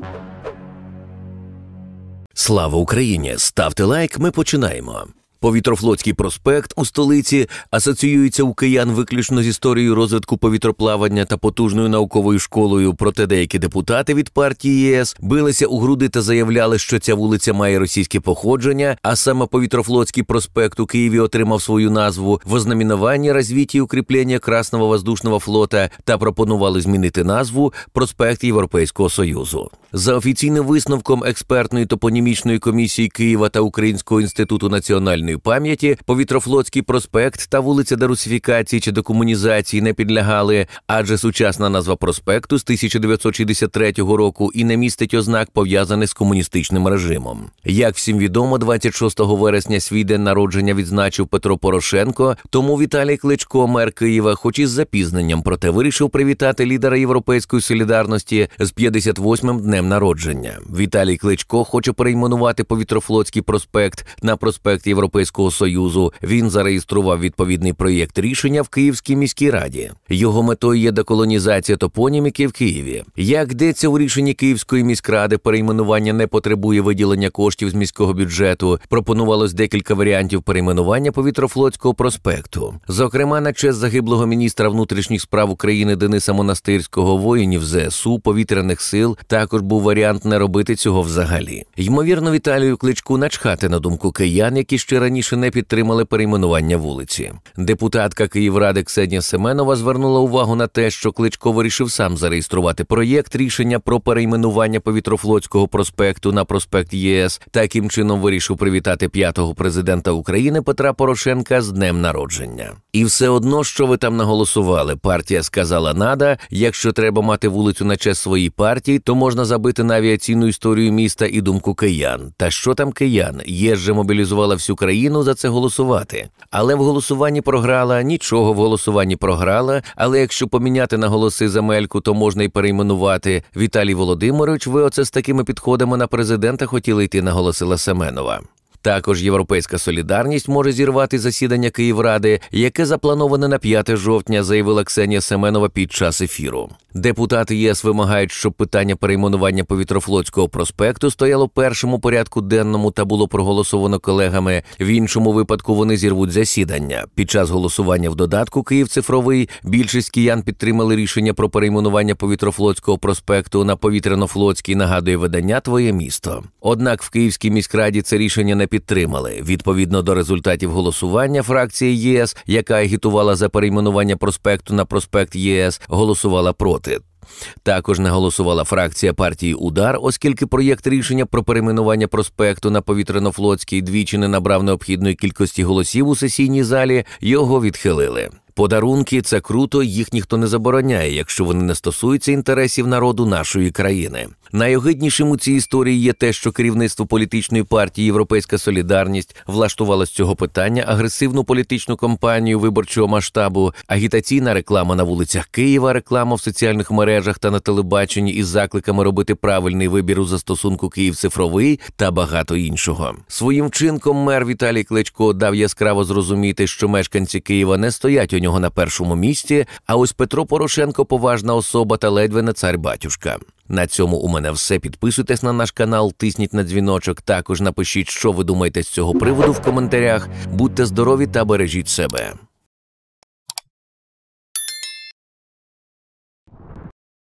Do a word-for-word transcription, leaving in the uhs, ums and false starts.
Слава Україні! Ставте лайк, ми починаємо. Повітрофлотський проспект у столиці асоціюється у киян виключно з історією розвитку повітроплавання та потужною науковою школою, проте деякі депутати від партії ЄС билися у груди та заявляли, що ця вулиця має російське походження, а саме Повітрофлотський проспект у Києві отримав свою назву в ознаменуванні розвитку і укріплення Красного воздушного флота та пропонували змінити назву «Проспект Європейського Союзу». За офіційним висновком експертної топонімічної комісії Києва та Українського інституту національної пам'яті, Повітрофлотський проспект та вулиця дерусифікації чи декомунізації не підлягали, адже сучасна назва проспекту з тисяча дев'ятсот шістдесят третього року і не містить ознак, пов'язаних з комуністичним режимом. Як всім відомо, двадцять шостого вересня свій день народження відзначив Петро Порошенко, тому Віталій Кличко, мер Києва, хоч із запізненням, проте вирішив привітати лідера Європейської солідарності з п'ятдесят восьмим днем народження. Віталій Кличко хоче перейменувати Повітрофлотський проспект на проспект Європейського Союзу. Він зареєстрував відповідний проєкт рішення в Київській міській раді. Його метою є деколонізація топоніміки в Києві. Як йдеться у рішенні Київської міськради, перейменування не потребує виділення коштів з міського бюджету. Пропонувалось декілька варіантів перейменування Повітрофлотського проспекту. Зокрема, на честь загиблого міністра внутрішніх справ України Дениса Монастирського, воїнів ЗСУ, повітряних сил, також був варіант не робити цього взагалі. Ймовірно, Віталію Кличку начхати на думку киян, які ще раніше не підтримали перейменування вулиці. Депутатка Київради Ксенія Семенова звернула увагу на те, що Кличко вирішив сам зареєструвати проєкт рішення про перейменування Повітрофлотського проспекту на проспект ЄС. Таким чином вирішив привітати п'ятого президента України Петра Порошенка з днем народження. І все одно, що ви там наголосували, партія сказала «нада», якщо треба мати вулицю на честь своїй партії, то можна забити на авіаційну історію міста і думку киян. Та що там киян? ЄС же мобілізувала всю країну за це голосувати. Але в голосуванні програла, нічого в голосуванні програла, але якщо поміняти на голоси земельку, то можна й перейменувати. Віталій Володимирович, ви оце з такими підходами на президента хотіли йти, наголосила Семенова. Також «Європейська солідарність» може зірвати засідання Київради, яке заплановане на п'яте жовтня, заявила Ксенія Семенова під час ефіру. Депутати ЄС вимагають, щоб питання перейменування Повітрофлотського проспекту стояло першим у порядку денному та було проголосовано колегами. В іншому випадку вони зірвуть засідання. Під час голосування в додатку «Київ цифровий» більшість киян підтримали рішення про перейменування Повітрофлотського проспекту на Повітряно-Флотський, нагадує видання «Твоє місто». Однак в Київській міськраді це рішення не підтримали. Відповідно до результатів голосування, фракція ЄС, яка агітувала за перейменування проспекту на проспект ЄС, голосувала проти. Також не голосувала фракція партії «Удар», оскільки проєкт рішення про перейменування проспекту на Повітряно-Флотський двічі не набрав необхідної кількості голосів у сесійній залі, його відхилили. Подарунки – це круто, їх ніхто не забороняє, якщо вони не стосуються інтересів народу нашої країни. Найогиднішим у цій історії є те, що керівництво політичної партії «Європейська солідарність» влаштувало з цього питання агресивну політичну кампанію виборчого масштабу, агітаційна реклама на вулицях Києва, реклама в соціальних мережах та на телебаченні із закликами робити правильний вибір у застосунку «Київ цифровий» та багато іншого. Своїм вчинком мер Віталій Кличко дав яскраво зрозуміти, що мешканці Києва не стоять у нього на першому місці, а ось Петро Порошенко – поважна особа та ледве не цар-батюшка. На цьому у мене все. Підписуйтесь на наш канал, тисніть на дзвіночок, також напишіть, що ви думаєте з цього приводу в коментарях. Будьте здорові та бережіть себе.